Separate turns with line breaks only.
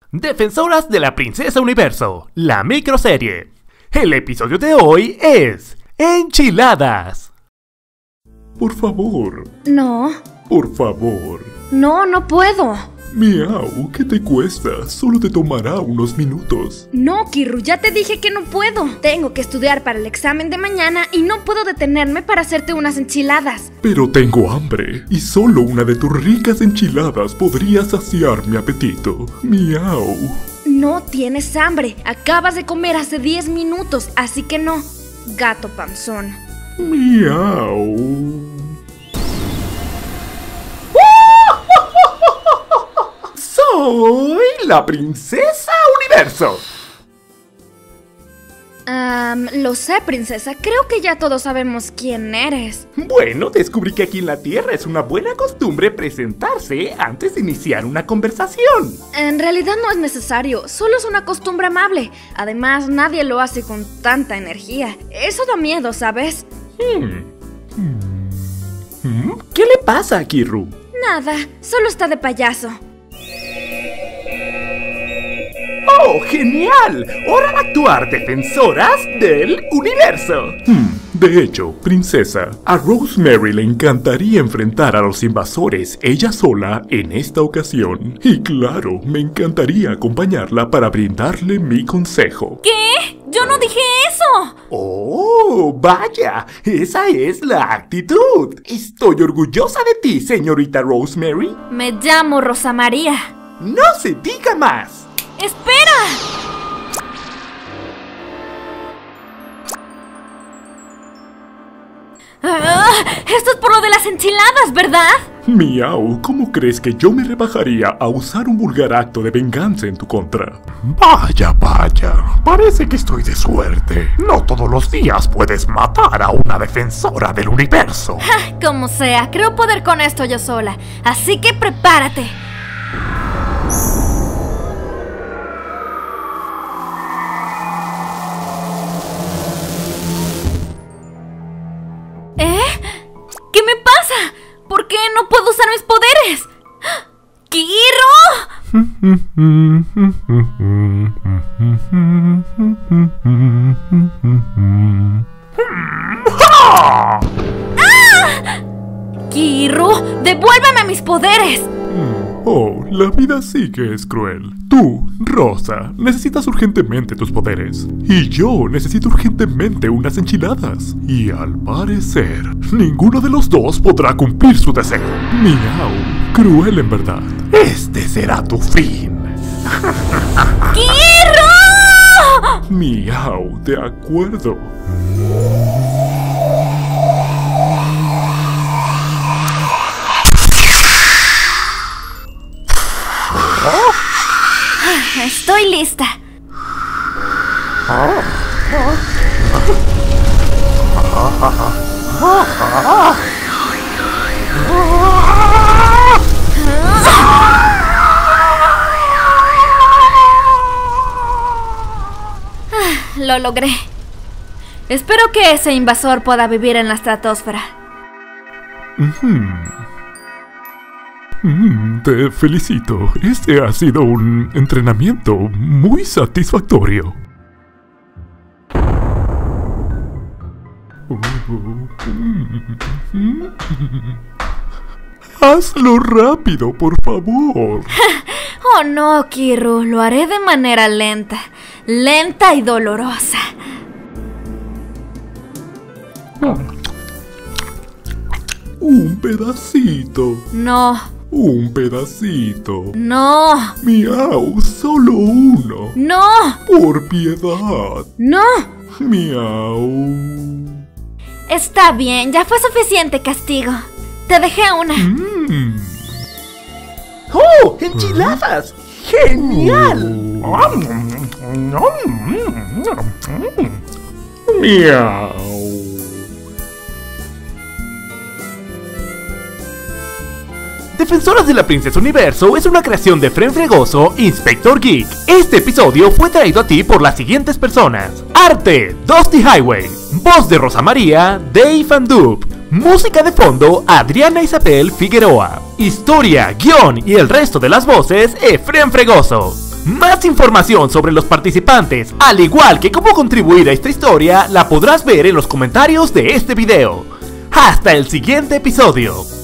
Defensoras de la Princesa Universo, la microserie. El episodio de hoy es Enchiladas.
Por favor.
No.
Por favor.
No, no puedo.
Miau, ¿qué te cuesta? Solo te tomará unos minutos.
No, Kirru, ya te dije que no puedo. Tengo que estudiar para el examen de mañana y no puedo detenerme para hacerte unas enchiladas.
Pero tengo hambre y solo una de tus ricas enchiladas podría saciar mi apetito. Miau.
No tienes hambre. Acabas de comer hace 10 minutos, así que no. Gato panzón.
Miau.
Soy la Princesa Universo.
Lo sé, princesa. Creo que ya todos sabemos quién eres.
Bueno, descubrí que aquí en la Tierra es una buena costumbre presentarse antes de iniciar una conversación.
En realidad no es necesario, solo es una costumbre amable. Además, nadie lo hace con tanta energía. Eso da miedo, ¿sabes?
¿Qué le pasa a Kirru?
Nada, solo está de payaso.
¡Oh, genial! ¡Hora de actuar, defensoras del universo!
De hecho, princesa, a Rosemary le encantaría enfrentar a los invasores ella sola en esta ocasión. Y claro, me encantaría acompañarla para brindarle mi consejo.
¿Qué? ¡Yo no dije eso!
¡Oh, vaya! ¡Esa es la actitud! Estoy orgullosa de ti, señorita Rosemary.
Me llamo Rosa María.
¡No se diga más!
¡Espera! Esto es por lo de las enchiladas, ¿verdad?
Miau, ¿cómo crees que yo me rebajaría a usar un vulgar acto de venganza en tu contra?
Vaya, vaya, parece que estoy de suerte. No todos los días puedes matar a una defensora del universo.
Como sea, creo poder con esto yo sola. Así que prepárate. ¿Qué me pasa? ¿Por qué no puedo usar mis poderes? ¡Kirru! ¡Ah! ¡Kirru! ¡Devuélveme mis poderes!
Oh, la vida sí que es cruel. Tú, Rosa, necesitas urgentemente tus poderes. Y yo necesito urgentemente unas enchiladas. Y al parecer, ninguno de los dos podrá cumplir su deseo. Miau, cruel en verdad.
Este será tu fin.
¡Kirru!
Miau, de acuerdo.
Estoy lista. Lo logré. Espero que ese invasor pueda vivir en la estratosfera.
Te felicito. Este ha sido un entrenamiento muy satisfactorio. Hazlo rápido, por favor.
Oh no, Kirru, lo haré de manera lenta. Lenta y dolorosa.
Un pedacito.
No.
Un pedacito.
No.
Miau, solo uno.
No.
Por piedad.
No.
Miau.
Está bien, ya fue suficiente castigo. Te dejé una.
¡Oh, enchiladas! ¡Genial!
Miau.
Defensoras de la Princesa Universo es una creación de Fren Fregoso, Inspector Geek. Este episodio fue traído a ti por las siguientes personas: Arte, Dusty Highway. Voz de Rosa María, Dave Van Doop. Música de fondo, Adriana Isabel Figueroa. Historia, guión y el resto de las voces, Efren Fregoso. Más información sobre los participantes, al igual que cómo contribuir a esta historia, la podrás ver en los comentarios de este video. ¡Hasta el siguiente episodio!